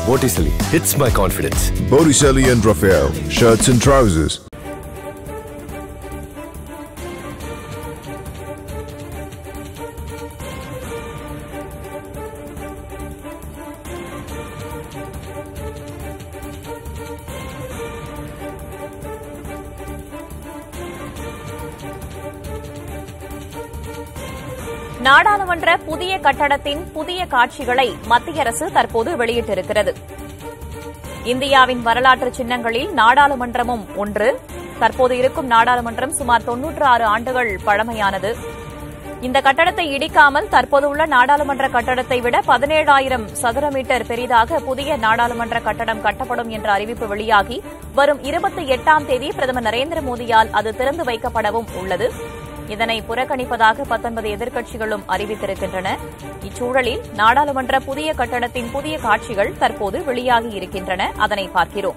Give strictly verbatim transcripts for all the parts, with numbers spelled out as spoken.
Botticelli hits my confidence. Botticelli and Raphael, shirts and trousers. நாடாளுமன்ற புதிய கட்டடத்தின் புதிய காட்சிகளை மத்திய அரசு தற்போது வெளியிட்டிருக்கிறது. இந்தியாவின் வரலாற்று சின்னங்களில் நாடாளுமன்றமும் ஒன்று. தற்போது இருக்கும் நாடாளுமன்றம் சுமார் தொன்னூற்று ஆறு ஆண்டுகள் பழமையானது. இந்த கட்டடத்தை இடிக்காமல் தற்போது உள்ள நாடாளுமன்ற கட்டடத்தை விட பதினேழாயிரம் சதுர மீட்டர் பெரிதாக புதிய நாடாளுமன்ற கட்டடம் கட்டப்படும் என்ற அறிவிப்பு வெளியாகி வரும் இருபத்தி எட்டாம் தேதி பிரதமர் நரேந்திர மோடியால் அது திறந்து வைக்கப்படவும் உள்ளது. இதனை புறக்கணிப்பதாக பத்தொன்பது எதிர்க்கட்சிகளும் அறிவித்திருக்கின்றன. இச்சூழலில் நாடாளுமன்ற புதிய கட்டடத்தின் புதிய காட்சிகள் தற்போது வெளியாகி இருக்கின்றன. அதனை பார்க்கிறோம்.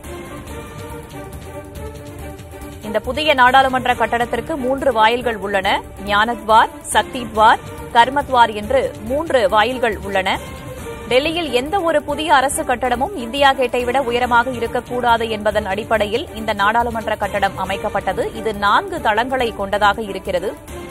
இந்த புதிய நாடாளுமன்ற கட்டடத்திற்கு மூன்று வாயில்கள் உள்ளன. ஞானத்வார், சக்தித்வார், கர்மத்வார் என்று மூன்று வாயில்கள் உள்ளன. டெல்லியில் எந்த ஒரு புதிய அரசு கட்டடமும் இந்தியா கேட்டை விட உயரமாக இருக்கக்கூடாது என்பதன் அடிப்படையில் இந்த நாடாளுமன்ற கட்டடம் அமைக்கப்பட்டது. இது நான்கு தளங்களை கொண்டதாக இருக்கிறது.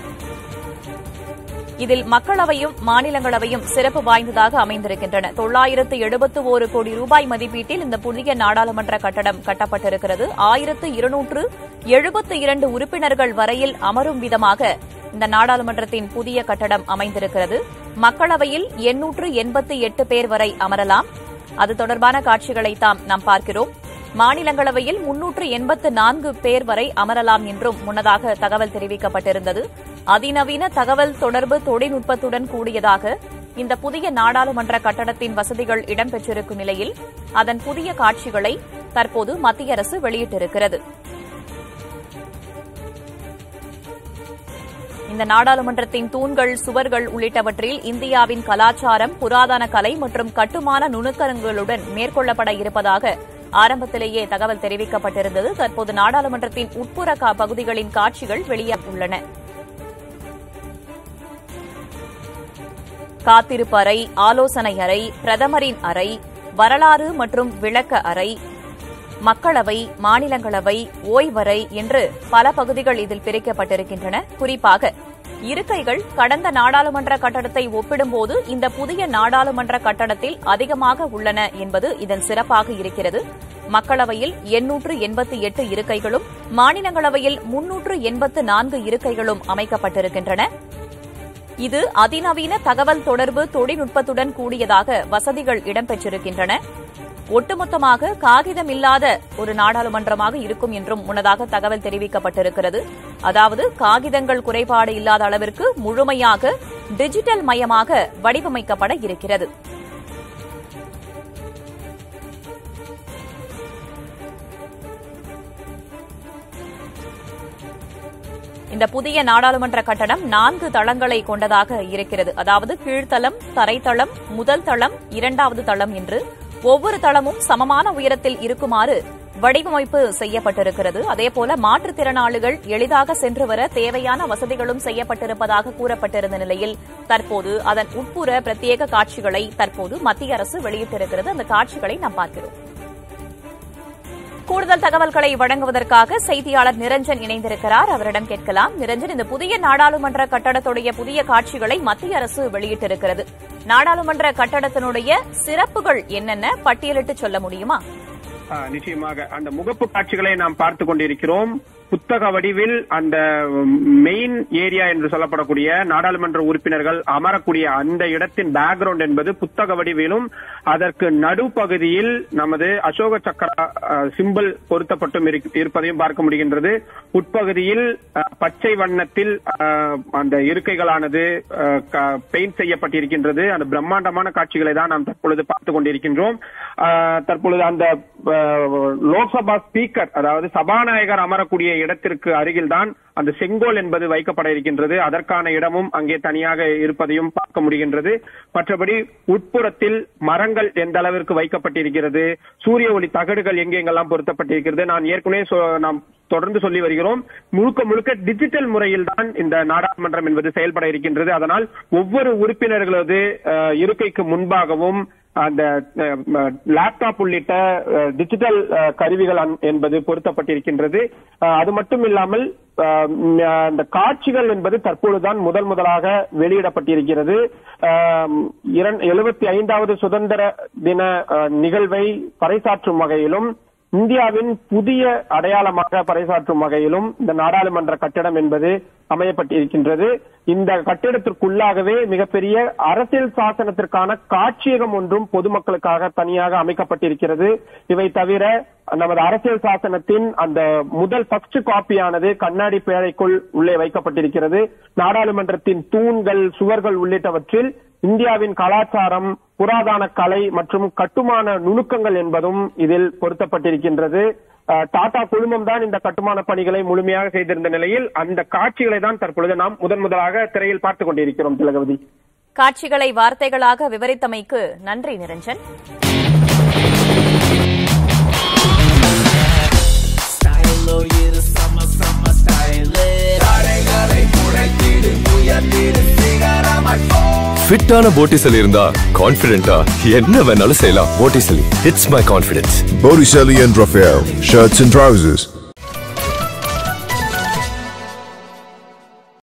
இதில் மக்களவையும் மாநிலங்களவையும் சிறப்பு வாய்ந்ததாக அமைந்திருக்கின்றன. தொள்ளாயிரத்து எழுபத்து ஒரு கோடி ரூபாய் மதிப்பீட்டில் இந்த புதிய நாடாளுமன்ற கட்டடம் கட்டப்பட்டிருக்கிறது. ஆயிரத்து இருநூற்று எழுபத்து இரண்டு உறுப்பினர்கள் வரையில் அமரும் விதமாக இந்த நாடாளுமன்றத்தின் புதிய கட்டடம் அமைந்திருக்கிறது. மக்களவையில் எண்ணூற்று எண்பத்தி எட்டு பேர் வரை அமரலாம். அது தொடர்பான காட்சிகளை தாம் நாம் பார்க்கிறோம். மாநிலங்களவையில் முன்னூற்று எண்பத்து நான்கு பேர் வரை அமரலாம் என்றும் முன்னதாக தகவல் தெரிவிக்கப்பட்டிருந்தது. அதிநவீன தகவல் தொடர்பு தொழில்நுட்பத்துடன் கூடியதாக இந்த புதிய நாடாளுமன்ற கட்டடத்தின் வசதிகள் இடம்பெற்றிருக்கும் நிலையில் அதன் புதிய காட்சிகளை தற்போது மத்திய அரசு வெளியிட்டிருக்கிறது. இந்த நாடாளுமன்றத்தின் தூண்கள், சுவர்கள் உள்ளிட்டவற்றில் இந்தியாவின் கலாச்சாரம், புராதன கலை மற்றும் கட்டுமான நுணுக்கங்களுடன் மேற்கொள்ளப்பட இருப்பதாக ஆரம்பத்திலேயே தகவல் தெரிவிக்கப்பட்டிருந்தது. தற்போது நாடாளுமன்றத்தின் உட்புற பகுதிகளின் காட்சிகள் வெளியாக உள்ளன. காத்திருப்பு அறை, ஆலோசனை அறை, பிரதமரின் அறை, வரலாறு மற்றும் விளக்க அறை, மக்களவை, மாநிலங்களவை, ஓய்வறை என்று பல பகுதிகள் இதில் பிரிக்கப்பட்டிருக்கின்றன. குறிப்பாக இருக்கைகள் கடந்த நாடாளுமன்ற கட்டடத்தை ஒப்பிடும்போது இந்த புதிய நாடாளுமன்ற கட்டடத்தில் அதிகமாக உள்ளன என்பது இதன் சிறப்பாக இருக்கிறது. மக்களவையில் எண்ணூற்று எண்பத்தி எட்டு இருக்கைகளும், மாநிலங்களவையில் முன்னூற்று எண்பத்து நான்கு இருக்கைகளும் அமைக்கப்பட்டிருக்கின்றன. இது அதிநவீன தகவல் தொடர்பு தொழில்நுட்பத்துடன் கூடியதாக வசதிகள் இடம்பெற்றிருக்கின்றன. ஒட்டுமொத்தமாக காகிதம் இல்லாத ஒரு நாடாளுமன்றமாக இருக்கும் என்றும் முன்னதாக தகவல் தெரிவிக்கப்பட்டிருக்கிறது. அதாவது காகிதங்கள் குறைபாடு இல்லாத அளவிற்கு முழுமையாக டிஜிட்டல் மயமாக வடிவமைக்கப்பட இருக்கிறது. இந்த புதிய நாடாளுமன்ற கட்டடம் நான்கு தளங்களை கொண்டதாக இருக்கிறது. அதாவது கீழ்த்தளம், தரைத்தளம், முதல் தளம், இரண்டாவது தளம் என்று ஒவ்வொரு தளமும் சமமான உயரத்தில் இருக்குமாறு வடிவமைப்பு செய்யப்பட்டிருக்கிறது. அதேபோல மாற்றுத்திறனாளிகள் எளிதாக சென்று வர தேவையான வசதிகளும் செய்யப்பட்டிருப்பதாக கூறப்பட்டிருந்த நிலையில் தற்போது அதன் உட்புற பிரத்யேக காட்சிகளை தற்போது மத்திய அரசு வெளியிட்டிருக்கிறது. அந்த காட்சிகளை நாம் பார்க்கிறோம். கூடுதல் தகவல்களை வழங்குவதற்காக செய்தியாளர் நிரஞ்சன் இணைந்திருக்கிறார். அவரிடம் கேட்கலாம். நிரஞ்சன், இந்த புதிய நாடாளுமன்ற கட்டடத்துடைய புதிய காட்சிகளை மத்திய அரசு வெளியிட்டிருக்கிறது. நாடாளுமன்ற கட்டடத்தினுடைய சிறப்புகள் என்னென்ன பட்டியலிட்டு சொல்ல முடியுமா? நிச்சயமாக அந்த முகப்பு காட்சிகளை நாம் பார்த்து கொண்டிருக்கிறோம். புத்தக வடிவில் அந்த மெயின் ஏரியா என்று சொல்லப்படக்கூடிய நாடாளுமன்ற உறுப்பினர்கள் அமரக்கூடிய அந்த இடத்தின் பேக்ரவுண்ட் என்பது புத்தக வடிவிலும், அதற்கு நடுப்பகுதியில் நமது அசோக சக்கர சிம்பிள் பொருத்தப்பட்டும் இருப்பதையும் பார்க்க முடிகின்றது. உட்பகுதியில் பச்சை வண்ணத்தில் அந்த இருக்கைகளானது பெயிண்ட் செய்யப்பட்டிருக்கின்றது. அந்த பிரம்மாண்டமான காட்சிகளை தான் நாம் தற்பொழுது பார்த்துக் கொண்டிருக்கின்றோம். தற்பொழுது அந்த லோக்சபா ஸ்பீக்கர், அதாவது சபாநாயகர் அமரக்கூடிய இடத்திற்கு அருகில்தான் அந்த செங்கோல் என்பது வைக்கப்பட இருக்கின்றது. அதற்கான இடமும் அங்கே தனியாக இருப்பதையும் பார்க்க முடிகின்றது. மற்றபடி உட்புறத்தில் மரங்கள் எந்த அளவிற்கு வைக்கப்பட்டிருக்கிறது, சூரிய ஒளி தகடுகள் எங்கெங்கெல்லாம் பொருத்தப்பட்டிருக்கிறது, நான் ஏற்கனவே நாம் தொடர்ந்து சொல்லி வருகிறோம். முழுக்க முழுக்க டிஜிட்டல் முறையில் தான் இந்த நாடாளுமன்றம் என்பது செயல்பட இருக்கின்றது. அதனால் ஒவ்வொரு உறுப்பினர்களது இருக்கைக்கு முன்பாகவும் அந்த லேப்டாப் உள்ளிட்ட டிஜிட்டல் கருவிகள் என்பது பொருத்தப்பட்டிருக்கின்றது. அது மட்டும் இல்லாமல் அந்த காட்சிகள் என்பது தற்பொழுதுதான் முதல் முதலாக வெளியிடப்பட்டிருக்கிறது. எழுபத்தி ஐந்தாவது சுதந்திர தின நிகழ்வை பறைசாற்றும் வகையிலும் இந்தியாவின் புதிய அடையாளமாக பறைசாற்றும் வகையிலும் இந்த நாடாளுமன்ற கட்டிடம் என்பது அமையப்பட்டிருக்கின்றது. இந்த கட்டிடத்திற்குள்ளாகவே மிகப்பெரிய அரசியல் சாசனத்திற்கான காட்சியகம் ஒன்றும் பொதுமக்களுக்காக தனியாக அமைக்கப்பட்டிருக்கிறது. இவை தவிர நமது அரசியல் சாசனத்தின் அந்த முதல் ஃபர்ஸ்ட் காப்பியானது கண்ணாடி பேழைக்குள் உள்ளே வைக்கப்பட்டிருக்கிறது. நாடாளுமன்றத்தின் தூண்கள், சுவர்கள் உள்ளிட்டவற்றில் இந்தியாவின் கலாச்சாரம், புராதன கலை மற்றும் கட்டுமான நுணுக்கங்கள் என்பதும் இதில் பொருத்தப்பட்டிருக்கின்றது. டாடா குழுமம் தான் இந்த கட்டுமான பணிகளை முழுமையாக செய்திருந்த நிலையில் அந்த காட்சிகளை தான் தற்பொழுது நாம் முதன் முதலாக திரையில் பார்த்துக் கொண்டிருக்கிறோம். திலகவதி, காட்சிகளை வார்த்தைகளாக விவரித்தமைக்கு நன்றி நிரஞ்சன். ஃபிட்டான போட்டிசலி இருந்தா கான்ஃபிடென்ட்டா என்ன வேணாலும் செய்யலாம். Botticelli, it's my confidence. Botticelli and Raphael, shirts and trousers.